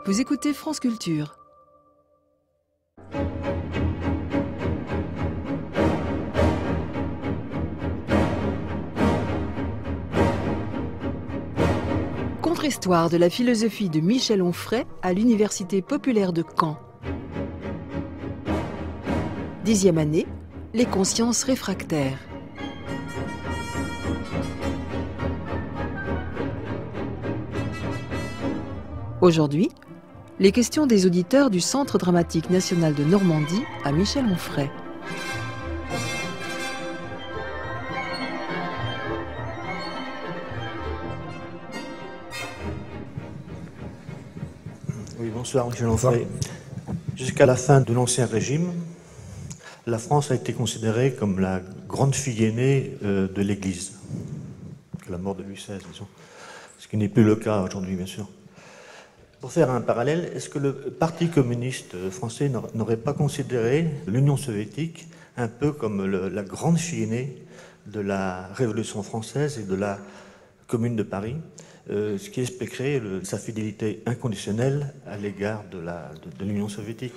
Vous écoutez France Culture. Contre-histoire de la philosophie de Michel Onfray à l'Université populaire de Caen. 10e année, les consciences réfractaires. Aujourd'hui, les questions des auditeurs du Centre dramatique national de Normandie à Michel Onfray. Oui, bonsoir Michel Onfray. Jusqu'à la fin de l'Ancien Régime, la France a été considérée comme la grande fille aînée de l'Église. Que la mort de Louis XVI, disons. Ce qui n'est plus le cas aujourd'hui, bien sûr. Pour faire un parallèle, est-ce que le Parti communiste français n'aurait pas considéré l'Union soviétique un peu comme la grande fille aînée de la Révolution française et de la Commune de Paris, ce qui expliquerait sa fidélité inconditionnelle à l'égard de l'Union soviétique?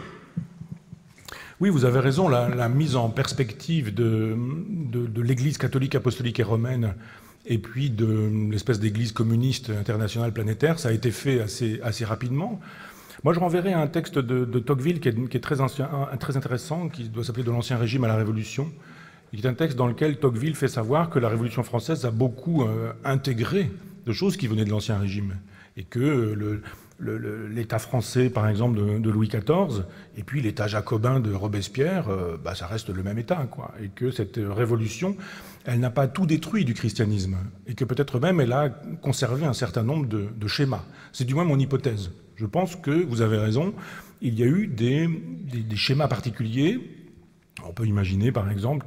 Oui, vous avez raison, la mise en perspective de l'Église catholique, apostolique et romaine et puis de l'espèce d'église communiste internationale planétaire, ça a été fait assez rapidement. Moi, je renverrai à un texte de Tocqueville qui est très intéressant, qui doit s'appeler « De l'Ancien Régime à la Révolution », qui est un texte dans lequel Tocqueville fait savoir que la Révolution française a beaucoup intégré de choses qui venaient de l'Ancien Régime, et que l'État français, par exemple, de Louis XIV, et puis l'État jacobin de Robespierre, ça reste le même État, quoi. Et que cette révolution, elle n'a pas tout détruit du christianisme, et que peut-être même elle a conservé un certain nombre de schémas. C'est du moins mon hypothèse. Je pense que vous avez raison, il y a eu des schémas particuliers. On peut imaginer, par exemple,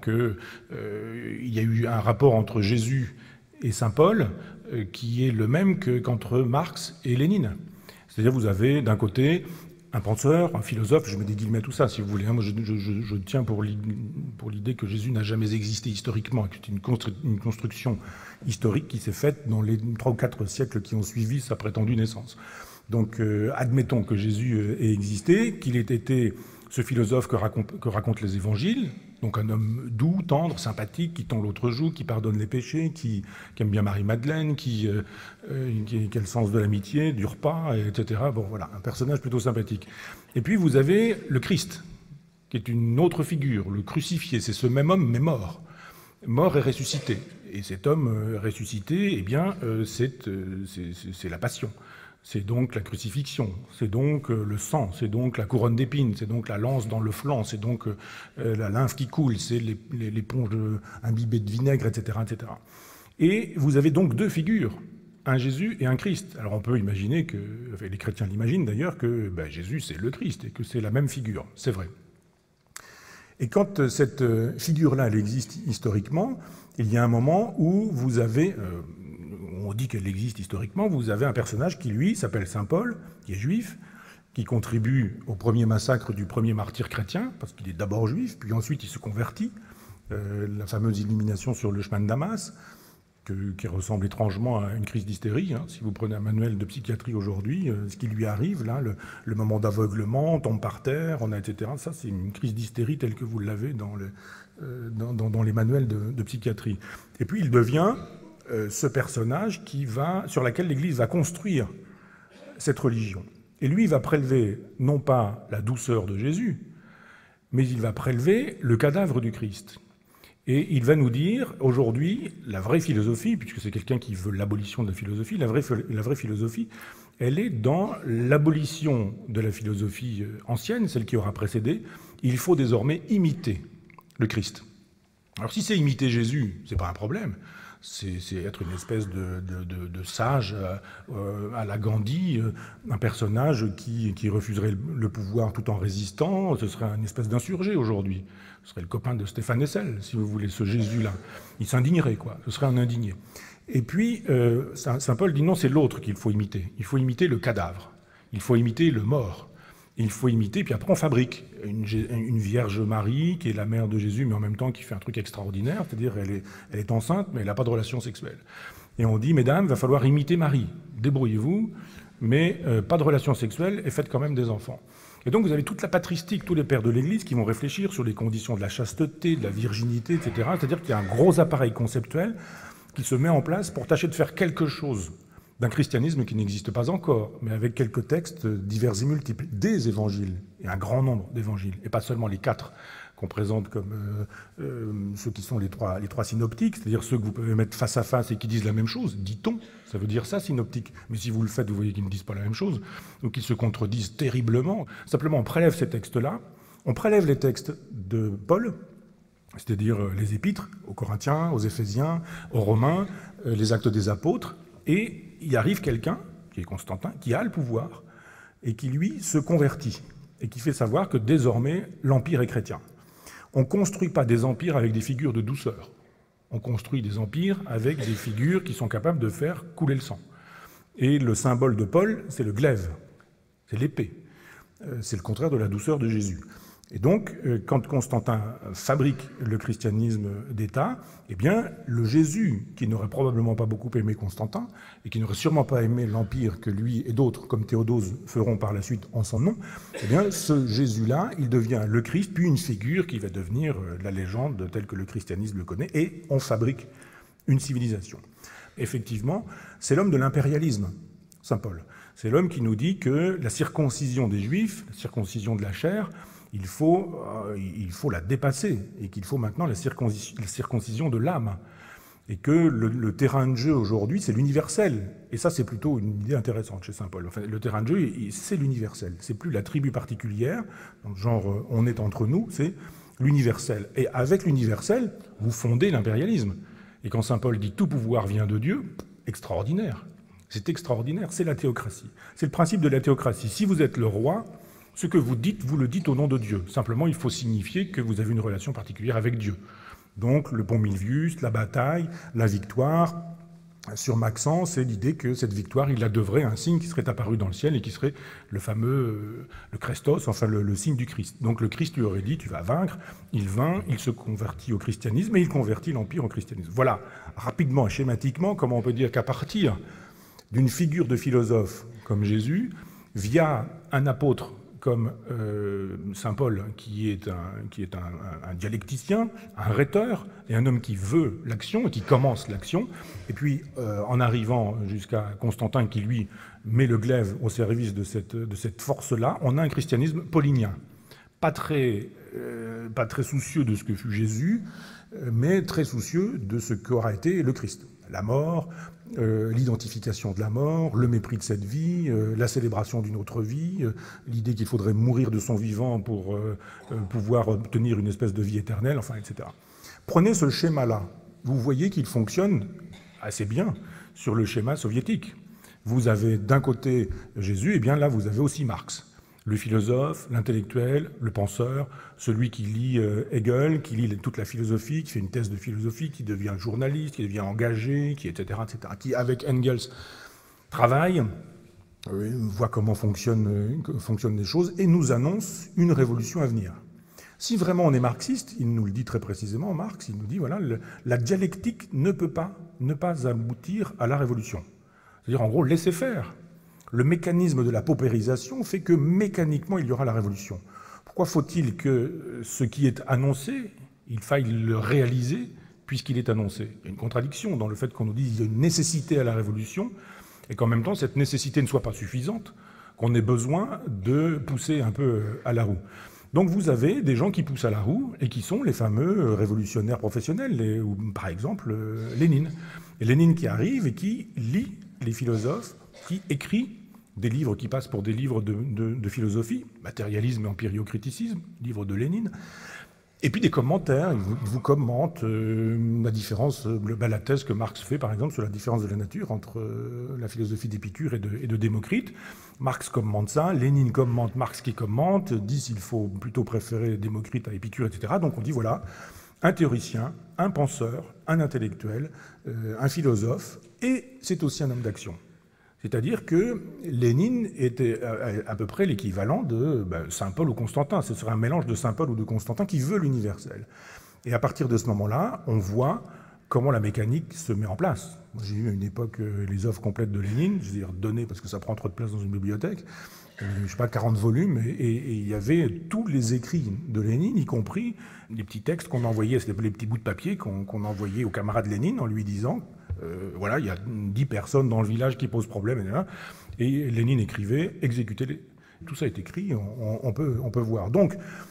qu'il y a eu un rapport entre Jésus et saint Paul qui est le même qu'entre Marx et Lénine. C'est-à-dire vous avez d'un côté un penseur, un philosophe, je mets des guillemets tout ça si vous voulez, moi je tiens pour l'idée que Jésus n'a jamais existé historiquement, que c'est une construction historique qui s'est faite dans les 3 ou 4 siècles qui ont suivi sa prétendue naissance. Donc admettons que Jésus ait existé, qu'il ait été ce philosophe que racontent les évangiles, donc un homme doux, tendre, sympathique, qui tend l'autre joue, qui pardonne les péchés, qui aime bien Marie-Madeleine, qui a le sens de l'amitié, du repas, etc. Bon, voilà, un personnage plutôt sympathique. Et puis vous avez le Christ, qui est une autre figure, le crucifié. C'est ce même homme, mais mort. Mort et ressuscité. Et cet homme ressuscité, eh bien, c'est la passion. C'est donc la crucifixion, c'est donc le sang, c'est donc la couronne d'épines, c'est donc la lance dans le flanc, c'est donc la lymphe qui coule, c'est l'éponge imbibée de vinaigre, etc., etc. Et vous avez donc 2 figures, un Jésus et un Christ. Alors on peut imaginer que, enfin, les chrétiens l'imaginent d'ailleurs, que Jésus c'est le Christ et que c'est la même figure, c'est vrai. Et quand cette figure-là, elle existe historiquement, il y a un moment où vous avez... on dit qu'elle existe historiquement, vous avez un personnage qui, lui, s'appelle saint Paul, qui est juif, qui contribue au premier massacre du premier martyr chrétien, parce qu'il est d'abord juif, puis ensuite il se convertit, la fameuse illumination sur le chemin de Damas, qui ressemble étrangement à une crise d'hystérie. Hein. Si vous prenez un manuel de psychiatrie aujourd'hui, ce qui lui arrive, là, le moment d'aveuglement, on tombe par terre, etc., ça c'est une crise d'hystérie telle que vous l'avez dans les manuels de psychiatrie. Et puis il devient... ce personnage sur laquelle l'Église va construire cette religion. Et lui, il va prélever non pas la douceur de Jésus, mais il va prélever le cadavre du Christ. Et il va nous dire, aujourd'hui, la vraie philosophie, puisque c'est quelqu'un qui veut l'abolition de la philosophie, la vraie philosophie, elle est dans l'abolition de la philosophie ancienne, celle qui aura précédé. Il faut désormais imiter le Christ. Alors si c'est imiter Jésus, c'est pas un problème. C'est être une espèce de sage à la Gandhi, un personnage qui refuserait le pouvoir tout en résistant. Ce serait une espèce d'insurgé aujourd'hui. Ce serait le copain de Stéphane Hessel, si vous voulez, ce Jésus-là. Il s'indignerait, quoi. Ce serait un indigné. Et puis, saint Paul dit non, c'est l'autre qu'il faut imiter. Il faut imiter le cadavre. Il faut imiter le mort. Il faut imiter, puis après on fabrique une Vierge Marie qui est la mère de Jésus, mais en même temps qui fait un truc extraordinaire, c'est-à-dire elle est enceinte, mais elle n'a pas de relation sexuelle. Et on dit, mesdames, il va falloir imiter Marie. débrouillez-vous, mais pas de relations sexuelles et faites quand même des enfants. Et donc vous avez toute la patristique, tous les pères de l'Église qui vont réfléchir sur les conditions de la chasteté, de la virginité, etc. C'est-à-dire qu'il y a un gros appareil conceptuel qui se met en place pour tâcher de faire quelque chose d'un christianisme qui n'existe pas encore, mais avec quelques textes divers et multiples, des évangiles, et un grand nombre d'évangiles, et pas seulement les 4 qu'on présente comme ceux qui sont les trois synoptiques, c'est-à-dire ceux que vous pouvez mettre face à face et qui disent la même chose, dit-on, ça veut dire ça, synoptique. Mais si vous le faites, vous voyez qu'ils ne disent pas la même chose, donc ils se contredisent terriblement. Simplement, on prélève ces textes-là, on prélève les textes de Paul, c'est-à-dire les épîtres aux Corinthiens, aux Éphésiens, aux Romains, les actes des apôtres, et il arrive quelqu'un, qui est Constantin, qui a le pouvoir, et qui, lui, se convertit, et qui fait savoir que désormais, l'Empire est chrétien. On ne construit pas des empires avec des figures de douceur. On construit des empires avec des figures qui sont capables de faire couler le sang. Et le symbole de Paul, c'est le glaive, c'est l'épée. C'est le contraire de la douceur de Jésus. Et donc, quand Constantin fabrique le christianisme d'État, eh bien, le Jésus, qui n'aurait probablement pas beaucoup aimé Constantin, et qui n'aurait sûrement pas aimé l'Empire que lui et d'autres, comme Théodose, feront par la suite en son nom, eh bien, ce Jésus-là, il devient le Christ, puis une figure qui va devenir la légende telle que le christianisme le connaît, et on fabrique une civilisation. Effectivement, c'est l'homme de l'impérialisme, saint Paul. C'est l'homme qui nous dit que la circoncision des Juifs, la circoncision de la chair, il faut la dépasser, et qu'il faut maintenant la circoncision de l'âme. Et que le terrain de jeu aujourd'hui, c'est l'universel. Et ça, c'est plutôt une idée intéressante chez saint Paul. Enfin, le terrain de jeu, c'est l'universel. C'est plus la tribu particulière, donc genre on est entre nous, c'est l'universel. Et avec l'universel, vous fondez l'impérialisme. Et quand saint Paul dit « tout pouvoir vient de Dieu », extraordinaire. C'est extraordinaire, c'est la théocratie. C'est le principe de la théocratie. Si vous êtes le roi, ce que vous dites, vous le dites au nom de Dieu. Simplement, il faut signifier que vous avez une relation particulière avec Dieu. Donc, le pont Milvius, la bataille, la victoire. Sur Maxence, c'est l'idée que cette victoire, il la devrait à un signe qui serait apparu dans le ciel et qui serait le fameux, le Christos, enfin le signe du Christ. Donc, le Christ lui aurait dit, tu vas vaincre. Il vint, il se convertit au christianisme et il convertit l'Empire au christianisme. Voilà, rapidement et schématiquement, comment on peut dire qu'à partir d'une figure de philosophe comme Jésus, via un apôtre comme saint Paul, qui est un dialecticien, un rhéteur, et un homme qui veut l'action et qui commence l'action. Et puis, en arrivant jusqu'à Constantin, qui lui met le glaive au service de cette force-là, on a un christianisme paulinien. Pas très soucieux de ce que fut Jésus, mais très soucieux de ce qu'aura été le Christ. La mort, l'identification de la mort, le mépris de cette vie, la célébration d'une autre vie, l'idée qu'il faudrait mourir de son vivant pour pouvoir obtenir une espèce de vie éternelle, enfin, etc. Prenez ce schéma-là. Vous voyez qu'il fonctionne assez bien sur le schéma soviétique. Vous avez d'un côté Jésus, et bien là, vous avez aussi Marx. Le philosophe, l'intellectuel, le penseur, celui qui lit Hegel, qui lit toute la philosophie, qui fait une thèse de philosophie, qui devient journaliste, qui devient engagé, qui, etc., qui, avec Engels, travaille, voit comment fonctionnent les choses, et nous annonce une révolution à venir. Si vraiment on est marxiste, il nous le dit très précisément, Marx, il nous dit, voilà, la dialectique ne peut pas ne pas aboutir à la révolution. C'est-à-dire, en gros, laissez faire. Le mécanisme de la paupérisation fait que mécaniquement, il y aura la révolution. Pourquoi faut-il que ce qui est annoncé, il faille le réaliser puisqu'il est annoncé? Il y a une contradiction dans le fait qu'on nous dise qu'il y a une nécessité à la révolution et qu'en même temps, cette nécessité ne soit pas suffisante, qu'on ait besoin de pousser un peu à la roue. Donc vous avez des gens qui poussent à la roue et qui sont les fameux révolutionnaires professionnels, ou par exemple Lénine. Et Lénine qui arrive et qui lit les philosophes, qui écrit des livres qui passent pour des livres de philosophie, matérialisme et empiriocriticisme, livre de Lénine, et puis des commentaires. Il vous commente la différence, la thèse que Marx fait, par exemple, sur la différence de la nature entre la philosophie d'Épicure et de Démocrite. Marx commente ça, Lénine commente, Marx qui commente, dit qu'il faut plutôt préférer Démocrite à Épicure, etc. Donc on dit, voilà, un théoricien, un penseur, un intellectuel, un philosophe, et c'est aussi un homme d'action. C'est-à-dire que Lénine était à peu près l'équivalent de saint Paul ou Constantin. Ce serait un mélange de saint Paul ou de Constantin qui veut l'universel. Et à partir de ce moment-là, on voit comment la mécanique se met en place. J'ai eu à une époque les œuvres complètes de Lénine, je veux dire données parce que ça prend trop de place dans une bibliothèque, je ne sais pas, 40 volumes, et il y avait tous les écrits de Lénine, y compris les petits textes qu'on envoyait, c'était les petits bouts de papier qu'on envoyait au camarade Lénine en lui disant voilà, il y a 10 personnes dans le village qui posent problème, et Lénine écrivait, exécutez-les. Tout ça est écrit, on peut voir. Donc,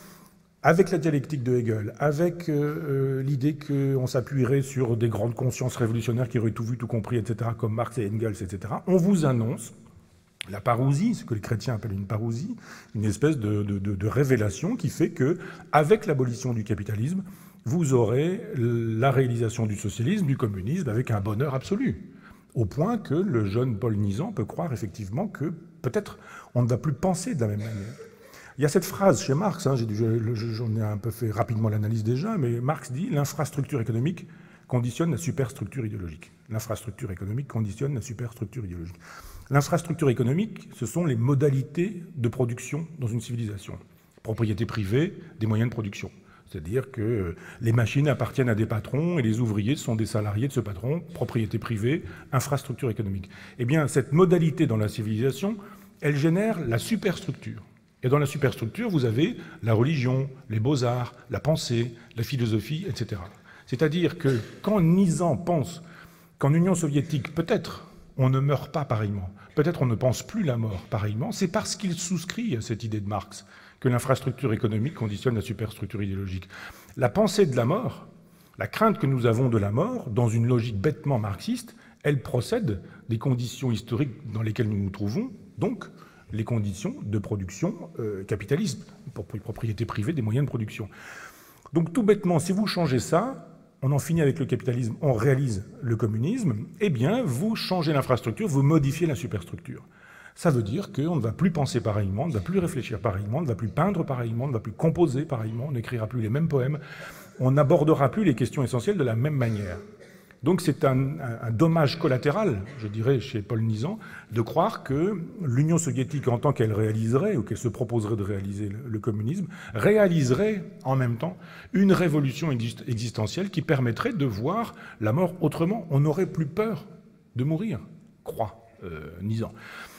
avec la dialectique de Hegel, avec l'idée qu'on s'appuierait sur des grandes consciences révolutionnaires qui auraient tout vu, tout compris, etc., comme Marx et Engels, etc., on vous annonce la parousie, ce que les chrétiens appellent une parousie, une espèce de révélation qui fait que, avec l'abolition du capitalisme, vous aurez la réalisation du socialisme, du communisme, avec un bonheur absolu. Au point que le jeune Paul Nizan peut croire effectivement que peut-être on ne va plus penser de la même manière. Il y a cette phrase chez Marx, j'en ai un peu fait rapidement l'analyse déjà, mais Marx dit « l'infrastructure économique conditionne la superstructure idéologique ». L'infrastructure économique conditionne la superstructure idéologique. L'infrastructure économique, ce sont les modalités de production dans une civilisation. Propriété privée des moyens de production. C'est-à-dire que les machines appartiennent à des patrons et les ouvriers sont des salariés de ce patron, propriété privée, infrastructure économique. Eh bien, cette modalité dans la civilisation, elle génère la superstructure. Et dans la superstructure, vous avez la religion, les beaux-arts, la pensée, la philosophie, etc. C'est-à-dire que quand Nizan pense qu'en Union soviétique, peut-être on ne meurt pas pareillement, peut-être on ne pense plus la mort pareillement, c'est parce qu'il souscrit à cette idée de Marx que l'infrastructure économique conditionne la superstructure idéologique. La pensée de la mort, la crainte que nous avons de la mort, dans une logique bêtement marxiste, elle procède des conditions historiques dans lesquelles nous nous trouvons, donc les conditions de production capitalisme, propriété privée des moyens de production. Donc tout bêtement, si vous changez ça, on en finit avec le capitalisme, on réalise le communisme, eh bien vous changez l'infrastructure, vous modifiez la superstructure. Ça veut dire qu'on ne va plus penser pareillement, on ne va plus réfléchir pareillement, on ne va plus peindre pareillement, on ne va plus composer pareillement, on n'écrira plus les mêmes poèmes, on n'abordera plus les questions essentielles de la même manière. Donc c'est un dommage collatéral, je dirais, chez Paul Nizan, de croire que l'Union soviétique, en tant qu'elle réaliserait, ou qu'elle se proposerait de réaliser le communisme, réaliserait en même temps une révolution existentielle qui permettrait de voir la mort autrement. On n'aurait plus peur de mourir, croit Nizan.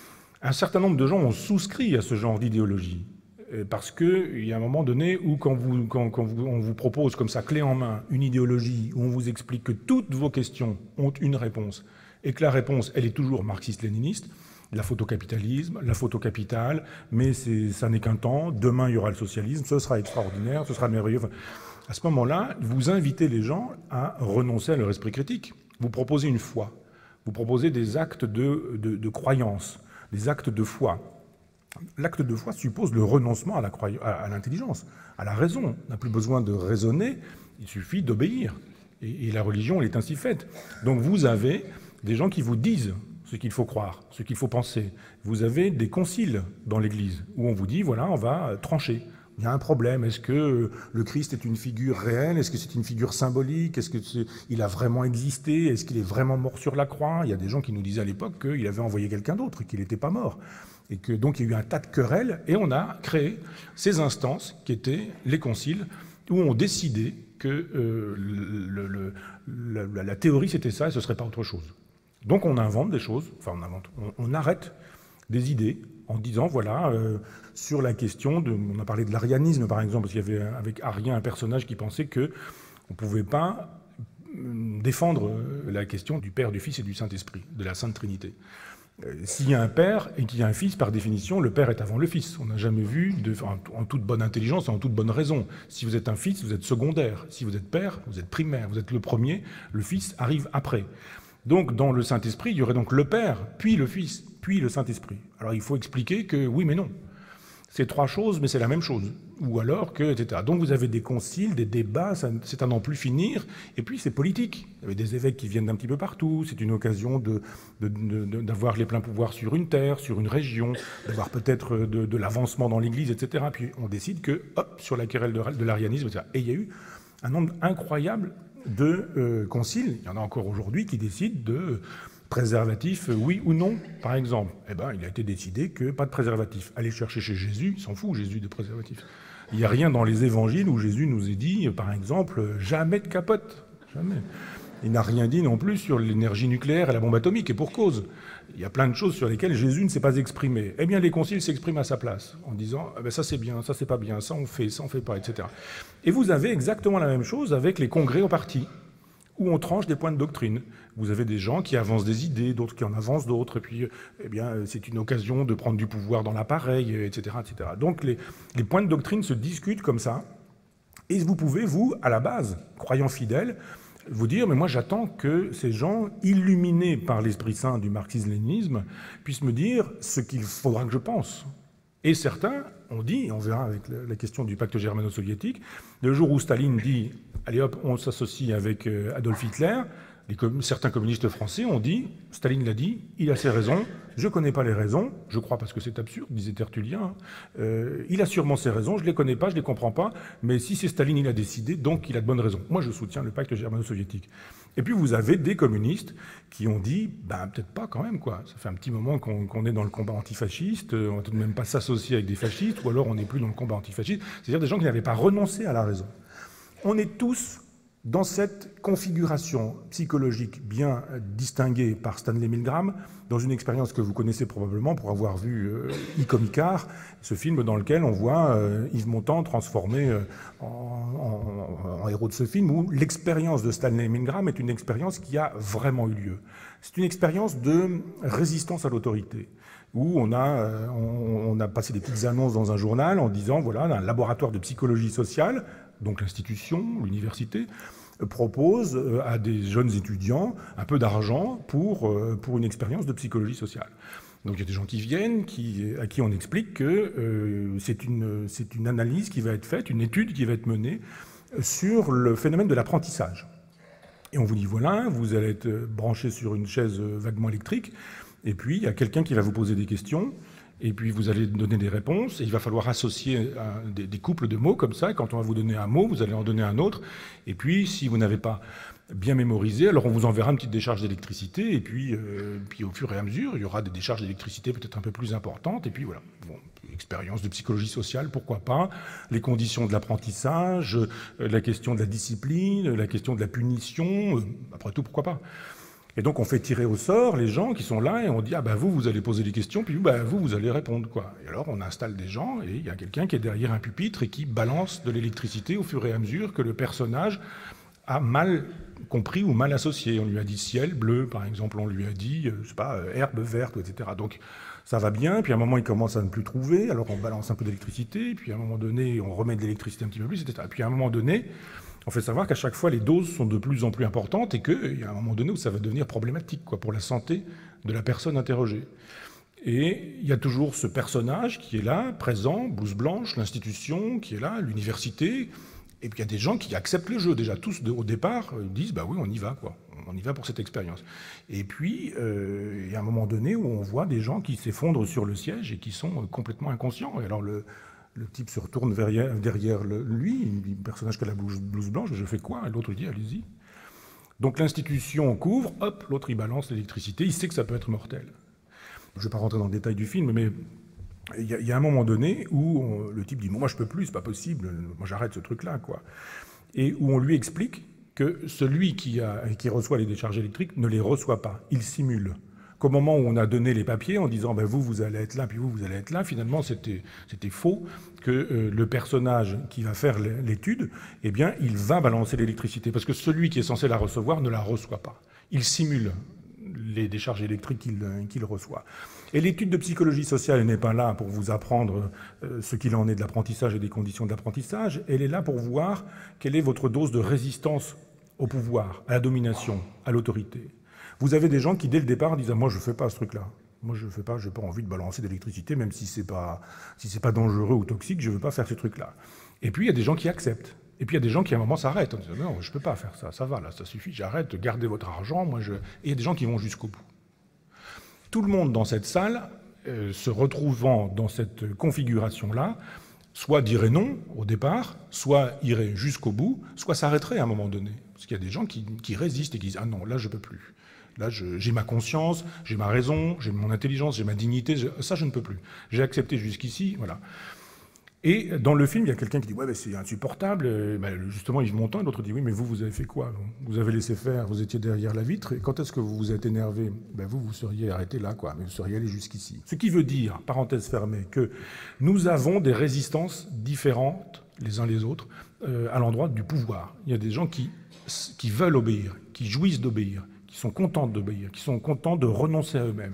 Un certain nombre de gens ont souscrit à ce genre d'idéologie, parce qu'il y a un moment donné où quand on vous propose comme ça, clé en main, une idéologie où on vous explique que toutes vos questions ont une réponse, et que la réponse, elle est toujours marxiste-léniniste, la photocapitalisme, la photocapital, mais ça n'est qu'un temps, demain il y aura le socialisme, ce sera extraordinaire, ce sera merveilleux. Enfin, à ce moment-là, vous invitez les gens à renoncer à leur esprit critique. Vous proposez une foi, vous proposez des actes de croyance, des actes de foi. L'acte de foi suppose le renoncement à l'intelligence, à la raison. On n'a plus besoin de raisonner, il suffit d'obéir. Et la religion, elle est ainsi faite. Donc vous avez des gens qui vous disent ce qu'il faut croire, ce qu'il faut penser. Vous avez des conciles dans l'Église où on vous dit, voilà, on va trancher. Il y a un problème. Est-ce que le Christ est une figure réelle? Est-ce que c'est une figure symbolique? Est-ce qu'il a vraiment existé? Est-ce qu'il est vraiment mort sur la croix? Il y a des gens qui nous disaient à l'époque qu'il avait envoyé quelqu'un d'autre et qu'il n'était pas mort. Et que donc il y a eu un tas de querelles, et on a créé ces instances qui étaient les conciles, où on décidait que la théorie c'était ça et ce serait pas autre chose. Donc on invente des choses, enfin on arrête des idées en disant voilà, sur la question on a parlé de l'arianisme par exemple, parce qu'il y avait avec Arien un personnage qui pensait que on pouvait pas défendre la question du Père, du Fils et du Saint-Esprit, de la Sainte Trinité. S'il y a un père et qu'il y a un fils, par définition, le père est avant le fils. On n'a jamais vu, en toute bonne intelligence et en toute bonne raison. Si vous êtes un fils, vous êtes secondaire. Si vous êtes père, vous êtes primaire. Vous êtes le premier, le fils arrive après. Donc, dans le Saint-Esprit, il y aurait donc le père, puis le fils, puis le Saint-Esprit. Alors, il faut expliquer que oui, mais non. C'est trois choses, mais c'est la même chose. Ou alors que, etc. Donc vous avez des conciles, des débats, c'est à n'en plus finir. Et puis c'est politique. Il y avait des évêques qui viennent d'un petit peu partout. C'est une occasion d'avoir les pleins pouvoirs sur une terre, sur une région, d'avoir peut-être de l'avancement dans l'Église, etc. Puis on décide que, hop, sur la querelle de l'arianisme, etc. Et il y a eu un nombre incroyable de conciles. Il y en a encore aujourd'hui qui décident de préservatif, oui ou non, par exemple. Eh bien, il a été décidé que pas de préservatif. Allez chercher chez Jésus, il s'en fout, Jésus, de préservatif. Il n'y a rien dans les évangiles où Jésus nous ait dit, par exemple, jamais de capote. Jamais. Il n'a rien dit non plus sur l'énergie nucléaire et la bombe atomique, et pour cause. Il y a plein de choses sur lesquelles Jésus ne s'est pas exprimé. Eh bien, les conciles s'expriment à sa place, en disant ah ben ça c'est bien, ça c'est pas bien, ça on fait pas, etc. Et vous avez exactement la même chose avec les congrès au parti, où on tranche des points de doctrine. Vous avez des gens qui avancent des idées, d'autres qui en avancent d'autres, et puis eh bien, c'est une occasion de prendre du pouvoir dans l'appareil, etc., etc. Donc les points de doctrine se discutent comme ça, et vous pouvez, vous, à la base, croyant fidèle, vous dire, mais moi j'attends que ces gens, illuminés par l'Esprit Saint du marxisme-léninisme, puissent me dire ce qu'il faudra que je pense. Et certains ont dit, on verra avec la question du pacte germano-soviétique, le jour où Staline dit, allez hop, on s'associe avec Adolf Hitler, certains communistes français ont dit, Staline l'a dit, il a ses raisons, je ne connais pas les raisons, je crois parce que c'est absurde, disait Tertullien, il a sûrement ses raisons, je ne les connais pas, je ne les comprends pas, mais si c'est Staline, il a décidé, donc il a de bonnes raisons. Moi, je soutiens le pacte germano-soviétique. Et puis vous avez des communistes qui ont dit, ben peut-être pas quand même, quoi. Ça fait un petit moment qu'on est dans le combat antifasciste, on va tout de même pas s'associer avec des fascistes, ou alors on n'est plus dans le combat antifasciste, c'est-à-dire des gens qui n'avaient pas renoncé à la raison. On est tous dans cette configuration psychologique bien distinguée par Stanley Milgram, dans une expérience que vous connaissez probablement pour avoir vu Icomicard, ce film dans lequel on voit Yves Montand transformé en héros de ce film, où l'expérience de Stanley Milgram est une expérience qui a vraiment eu lieu. C'est une expérience de résistance à l'autorité, où on a passé des petites annonces dans un journal en disant, voilà, un laboratoire de psychologie sociale, donc l'institution, l'université, propose à des jeunes étudiants un peu d'argent pour une expérience de psychologie sociale. Donc il y a des gens qui viennent, à qui on explique que c'est une analyse qui va être faite, une étude qui va être menée sur le phénomène de l'apprentissage. Et on vous dit, voilà, vous allez être branché sur une chaise vaguement électrique, et puis il y a quelqu'un qui va vous poser des questions, et puis vous allez donner des réponses, et il va falloir associer des couples de mots comme ça. Quand on va vous donner un mot, vous allez en donner un autre. Et puis, si vous n'avez pas bien mémorisé, alors on vous enverra une petite décharge d'électricité, et puis au fur et à mesure, il y aura des décharges d'électricité peut-être un peu plus importantes, et puis voilà. Bon, expérience de psychologie sociale, pourquoi pas, les conditions de l'apprentissage, la question de la discipline, la question de la punition, après tout, pourquoi pas. Et donc on fait tirer au sort les gens qui sont là et on dit ah ben vous allez poser des questions puis vous allez répondre quoi. Et alors on installe des gens et il y a quelqu'un qui est derrière un pupitre et qui balance de l'électricité au fur et à mesure que le personnage a mal compris ou mal associé. On lui a dit ciel bleu par exemple, on lui a dit je sais pas herbe verte, etc. Donc ça va bien, puis à un moment il commence à ne plus trouver, alors on balance un peu d'électricité, puis à un moment donné on remet de l'électricité un petit peu plus, etc. Et puis à un moment donné on fait savoir qu'à chaque fois, les doses sont de plus en plus importantes et qu'il y a un moment donné où ça va devenir problématique pour la santé de la personne interrogée. Et il y a toujours ce personnage qui est là, présent, blouse blanche, l'institution qui est là, l'université. Et puis il y a des gens qui acceptent le jeu. Déjà, tous au départ disent bah oui, on y va, on y va pour cette expérience. Et puis, il y a un moment donné où on voit des gens qui s'effondrent sur le siège et qui sont complètement inconscients. Et alors, le type se retourne derrière lui, le personnage qui a la blouse blanche, je fais quoi? Et l'autre dit, allez-y. Donc l'institution couvre, hop, l'autre il balance l'électricité, il sait que ça peut être mortel. Je ne vais pas rentrer dans le détail du film, mais il y a un moment donné où le type dit, moi je peux plus, c'est pas possible, moi j'arrête ce truc-là, quoi. Et où on lui explique que celui qui reçoit les décharges électriques ne les reçoit pas, il simule. Qu'au moment où on a donné les papiers en disant vous allez être là, puis vous allez être là, finalement c'était faux, que le personnage qui va faire l'étude, eh bien il va balancer l'électricité, parce que celui qui est censé la recevoir ne la reçoit pas. Il simule les décharges électriques qu'il reçoit. Et l'étude de psychologie sociale n'est pas là pour vous apprendre ce qu'il en est de l'apprentissage et des conditions de l'apprentissage, elle est là pour voir quelle est votre dose de résistance au pouvoir, à la domination, à l'autorité. Vous avez des gens qui, dès le départ, disent « moi, je ne fais pas ce truc-là. Moi, je ne fais pas, je n'ai pas envie de balancer d'électricité, même si ce n'est pas dangereux ou toxique, je ne veux pas faire ce truc-là. » Et puis, il y a des gens qui acceptent. Et puis, il y a des gens qui, à un moment, s'arrêtent. En disant « non, je ne peux pas faire ça, ça va, là, ça suffit, j'arrête, gardez votre argent. » Et il y a des gens qui vont jusqu'au bout. Tout le monde dans cette salle, se retrouvant dans cette configuration-là, soit dirait non au départ, soit irait jusqu'au bout, soit s'arrêterait à un moment donné. Parce qu'il y a des gens qui résistent et qui disent « ah non, là, je ne peux plus. » Là, j'ai ma conscience, j'ai ma raison, j'ai mon intelligence, j'ai ma dignité, ça, je ne peux plus. J'ai accepté jusqu'ici, voilà. Et dans le film, il y a quelqu'un qui dit « Ouais, c'est insupportable. » Justement, Yves Montand, et l'autre dit « Oui, mais vous avez fait quoi? Vous avez laissé faire, vous étiez derrière la vitre, et quand est-ce que vous vous êtes énervé? Vous seriez arrêté là, quoi, mais vous seriez allé jusqu'ici. » Ce qui veut dire, parenthèse fermée, que nous avons des résistances différentes, les uns les autres, à l'endroit du pouvoir. Il y a des gens qui veulent obéir, qui jouissent d'obéir, qui sont contents d'obéir, qui sont contents de renoncer à eux-mêmes,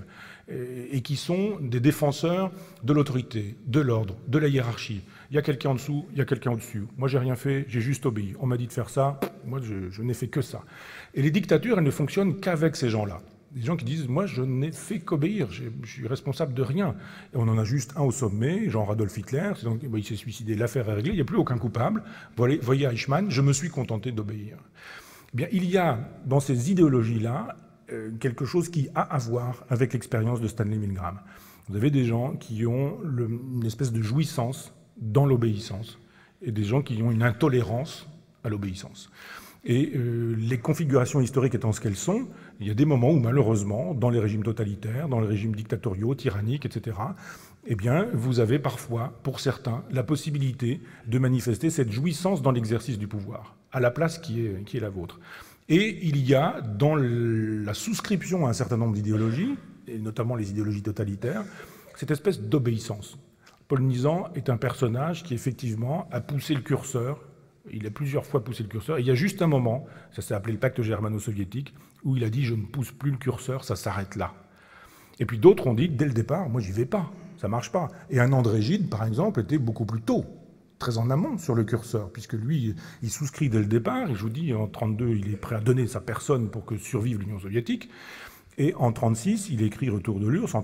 et qui sont des défenseurs de l'autorité, de l'ordre, de la hiérarchie. Il y a quelqu'un en dessous, il y a quelqu'un au-dessus. Moi, j'ai rien fait, j'ai juste obéi. On m'a dit de faire ça, moi, je n'ai fait que ça. Et les dictatures, elles ne fonctionnent qu'avec ces gens-là. Des gens qui disent « Moi, je n'ai fait qu'obéir, je suis responsable de rien. » Et on en a juste un au sommet, Jean-Adolf Hitler, donc, il s'est suicidé, l'affaire est réglée, il n'y a plus aucun coupable. Voyez Eichmann, je me suis contenté d'obéir. Eh bien, il y a dans ces idéologies-là quelque chose qui a à voir avec l'expérience de Stanley Milgram. Vous avez des gens qui ont une espèce de jouissance dans l'obéissance et des gens qui ont une intolérance à l'obéissance. Et les configurations historiques étant ce qu'elles sont, il y a des moments où malheureusement, dans les régimes totalitaires, dans les régimes dictatoriaux, tyranniques, etc., eh bien, vous avez parfois, pour certains, la possibilité de manifester cette jouissance dans l'exercice du pouvoir, à la place qui est la vôtre. Et il y a, dans la souscription à un certain nombre d'idéologies, et notamment les idéologies totalitaires, cette espèce d'obéissance. Paul Nizan est un personnage qui, effectivement, a poussé le curseur. Il a plusieurs fois poussé le curseur. Et il y a juste un moment, ça s'est appelé le pacte germano-soviétique, où il a dit « je ne pousse plus le curseur, ça s'arrête là ». Et puis d'autres ont dit, dès le départ, moi j'y vais pas, ça marche pas. Et un André Gide, par exemple, était beaucoup plus tôt, très en amont sur le curseur, puisque lui, il souscrit dès le départ, et je vous dis, en 1932, il est prêt à donner sa personne pour que survive l'Union soviétique. Et en 1936, il écrit Retour de l'URSS, en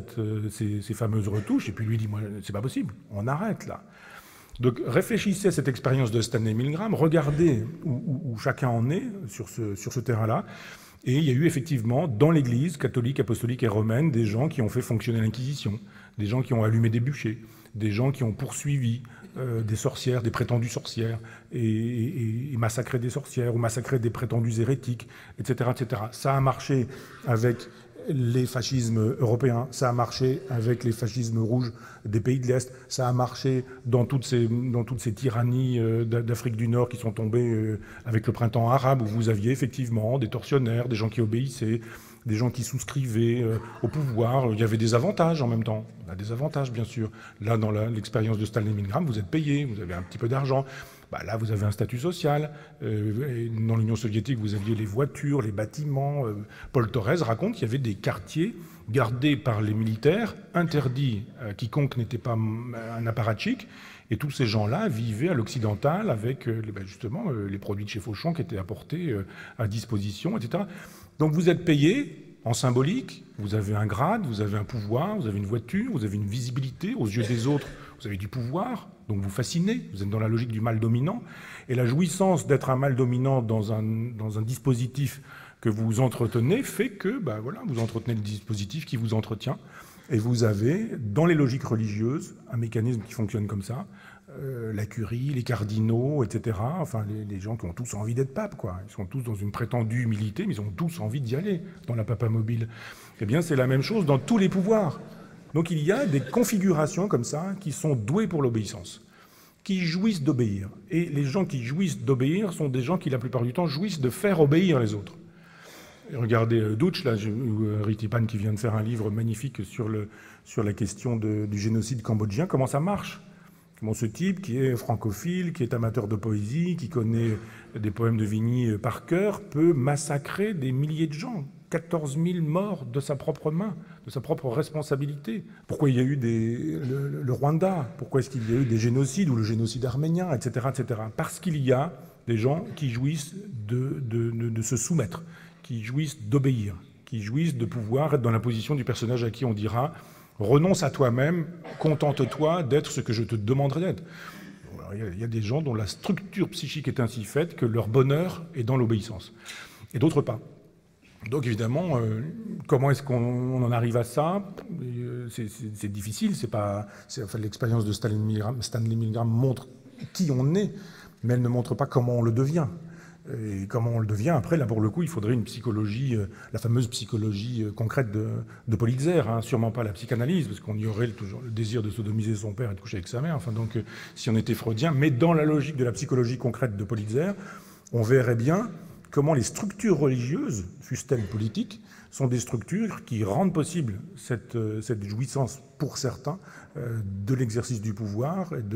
1937, ces fameuses retouches, et puis lui dit, moi, c'est pas possible, on arrête là. Donc réfléchissez à cette expérience de Stanley Milgram, regardez où chacun en est sur ce terrain-là. Et il y a eu effectivement dans l'Église catholique, apostolique et romaine des gens qui ont fait fonctionner l'Inquisition, des gens qui ont allumé des bûchers, des gens qui ont poursuivi des sorcières, des prétendues sorcières, et massacré des sorcières ou massacré des prétendus hérétiques, etc., etc. Ça a marché avec les fascismes européens, ça a marché avec les fascismes rouges des pays de l'Est, ça a marché dans toutes ces tyrannies d'Afrique du Nord qui sont tombées avec le printemps arabe, où vous aviez effectivement des tortionnaires, des gens qui obéissaient, des gens qui souscrivaient au pouvoir. Il y avait des avantages en même temps. On a des avantages, bien sûr. Là, dans l'expérience de Stanley Milgram, vous êtes payé, vous avez un petit peu d'argent. Là, vous avez un statut social. Dans l'Union soviétique, vous aviez les voitures, les bâtiments. Paul Thorez raconte qu'il y avait des quartiers gardés par les militaires, interdits à quiconque n'était pas un apparatchik. Et tous ces gens-là vivaient à l'occidental avec justement les produits de chez Fauchon qui étaient apportés à disposition, etc. Donc vous êtes payé en symbolique, vous avez un grade, vous avez un pouvoir, vous avez une voiture, vous avez une visibilité aux yeux des autres, vous avez du pouvoir, donc vous fascinez, vous êtes dans la logique du mal dominant. Et la jouissance d'être un mal dominant dans un dispositif que vous entretenez fait que vous entretenez le dispositif qui vous entretient. Et vous avez, dans les logiques religieuses, un mécanisme qui fonctionne comme ça. La curie, les cardinaux, etc. Enfin, les gens qui ont tous envie d'être pape, quoi. Ils sont tous dans une prétendue humilité, mais ils ont tous envie d'y aller, dans la papamobile. Eh bien, c'est la même chose dans tous les pouvoirs. Donc, il y a des configurations comme ça qui sont douées pour l'obéissance, qui jouissent d'obéir. Et les gens qui jouissent d'obéir sont des gens qui, la plupart du temps, jouissent de faire obéir les autres. Et regardez Dutch, là, Ritipan, qui vient de faire un livre magnifique sur la question du génocide cambodgien, comment ça marche. Comment ce type, qui est francophile, qui est amateur de poésie, qui connaît des poèmes de Vigny par cœur, peut massacrer des milliers de gens, 14 000 morts de sa propre main, de sa propre responsabilité. Pourquoi il y a eu le Rwanda? Pourquoi est-ce qu'il y a eu des génocides, ou le génocide arménien, etc., etc. Parce qu'il y a des gens qui jouissent de se soumettre, qui jouissent d'obéir, qui jouissent de pouvoir être dans la position du personnage à qui on dira « renonce à toi-même, contente-toi d'être ce que je te demanderai d'être ». Il y a des gens dont la structure psychique est ainsi faite que leur bonheur est dans l'obéissance, et d'autres pas. Donc évidemment, comment est-ce qu'on en arrive à ça? C'est difficile, l'expérience de Stanley Milgram montre qui on est, mais elle ne montre pas comment on le devient. Et comment on le devient, après, là, pour le coup, il faudrait une psychologie, la fameuse psychologie concrète de Politzer, hein, sûrement pas la psychanalyse, parce qu'on y aurait toujours le désir de sodomiser son père et de coucher avec sa mère, enfin, donc, si on était freudien, mais dans la logique de la psychologie concrète de Politzer, on verrait bien comment les structures religieuses, fussent-elles politiques, sont des structures qui rendent possible cette jouissance, pour certains, de l'exercice du pouvoir, et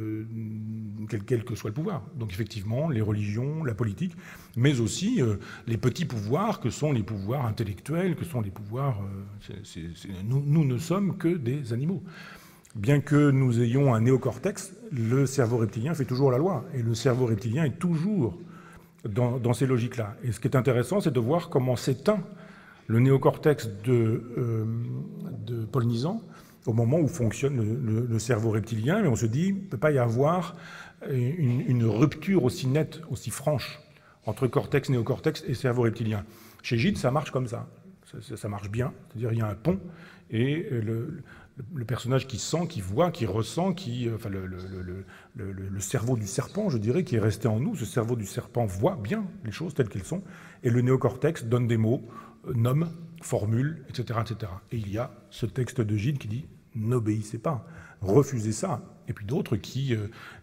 quel que soit le pouvoir. Donc effectivement, les religions, la politique, mais aussi les petits pouvoirs que sont les pouvoirs intellectuels, que sont les pouvoirs... Nous ne sommes que des animaux. Bien que nous ayons un néocortex, le cerveau reptilien fait toujours la loi. Et le cerveau reptilien est toujours dans ces logiques-là. Et ce qui est intéressant, c'est de voir comment s'éteint le néocortex de Paul Nizan au moment où fonctionne le cerveau reptilien, mais on se dit qu'il ne peut pas y avoir une rupture aussi nette, aussi franche entre cortex, néocortex et cerveau reptilien. Chez Gide, ça marche comme ça. Ça marche bien, c'est-à-dire il y a un pont, et le personnage qui sent, qui voit, qui ressent, enfin le cerveau du serpent, je dirais, qui est resté en nous, ce cerveau du serpent voit bien les choses telles qu'elles sont, et le néocortex donne des mots, nomme, formule, etc., etc. Et il y a ce texte de Gide qui dit « n'obéissez pas, refusez ça ». Et puis d'autres qui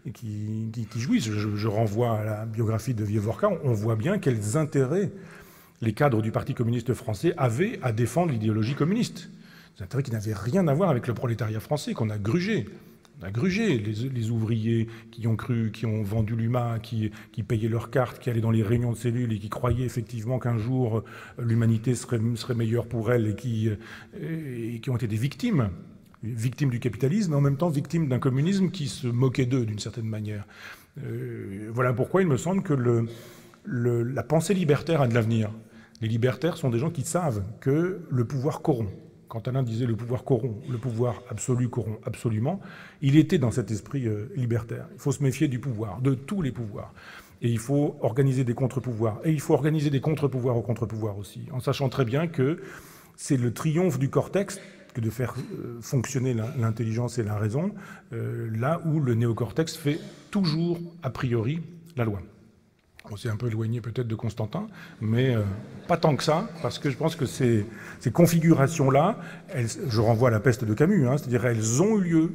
jouissent. Je renvoie à la biographie de Vievorka, on voit bien quels intérêts les cadres du Parti communiste français avaient à défendre l'idéologie communiste. Des intérêts qui n'avaient rien à voir avec le prolétariat français, qu'on a grugé. On a grugé les ouvriers qui ont cru, qui ont vendu l'UMA, qui payaient leurs cartes, qui allaient dans les réunions de cellules et qui croyaient effectivement qu'un jour l'humanité serait meilleure pour elle, et qui ont été des victimes du capitalisme, mais en même temps victimes d'un communisme qui se moquait d'eux d'une certaine manière. Voilà pourquoi il me semble que la pensée libertaire a de l'avenir. Les libertaires sont des gens qui savent que le pouvoir corrompt. Quand Alain disait « le pouvoir corrompt », le pouvoir absolu corrompt absolument, il était dans cet esprit libertaire. Il faut se méfier du pouvoir, de tous les pouvoirs. Et il faut organiser des contre-pouvoirs. Et il faut organiser des contre-pouvoirs aux contre-pouvoirs aussi, en sachant très bien que c'est le triomphe du cortex que de faire fonctionner l'intelligence et la raison, là où le néocortex fait toujours, a priori, la loi. On s'est un peu éloigné peut-être de Constantin, mais pas tant que ça, parce que je pense que ces configurations-là, je renvoie à la peste de Camus, hein, c'est-à-dire elles ont lieu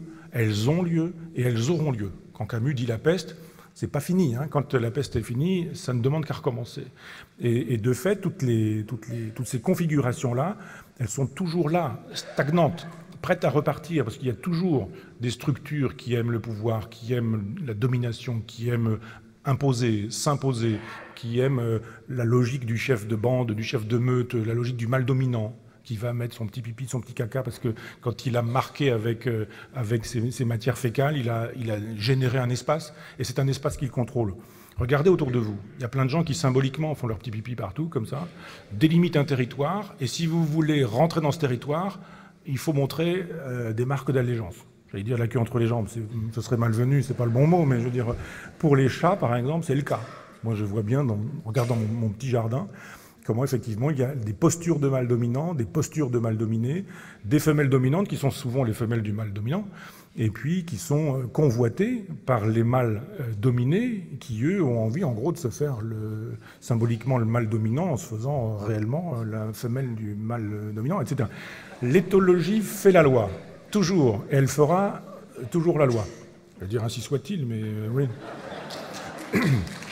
et elles auront lieu. Quand Camus dit la peste, c'est pas fini. Hein. Quand la peste est finie, ça ne demande qu'à recommencer. Et de fait, toutes ces configurations-là, elles sont toujours là, stagnantes, prêtes à repartir, parce qu'il y a toujours des structures qui aiment le pouvoir, qui aiment la domination, qui aiment imposer, s'imposer, qui aiment la logique du chef de bande, du chef de meute, la logique du mal dominant, qui va mettre son petit pipi, son petit caca, parce que quand il a marqué avec ses matières fécales, il a généré un espace, et c'est un espace qu'il contrôle. Regardez autour de vous, il y a plein de gens qui symboliquement font leur petit pipi partout, comme ça, délimitent un territoire, et si vous voulez rentrer dans ce territoire, il faut montrer des marques d'allégeance. J'allais dire la queue entre les jambes, ce serait malvenu, c'est pas le bon mot, mais je veux dire, pour les chats, par exemple, c'est le cas. Moi, je vois bien, en regardant mon petit jardin, comment effectivement il y a des postures de mâles dominants, des postures de mâles dominés, des femelles dominantes qui sont souvent les femelles du mâle dominant, et puis qui sont convoitées par les mâles dominés, qui eux ont envie en gros de se faire symboliquement le mâle dominant en se faisant réellement la femelle du mâle dominant, etc. L'éthologie fait la loi. Toujours, et elle fera toujours la loi. Je veux dire, ainsi soit-il, mais oui.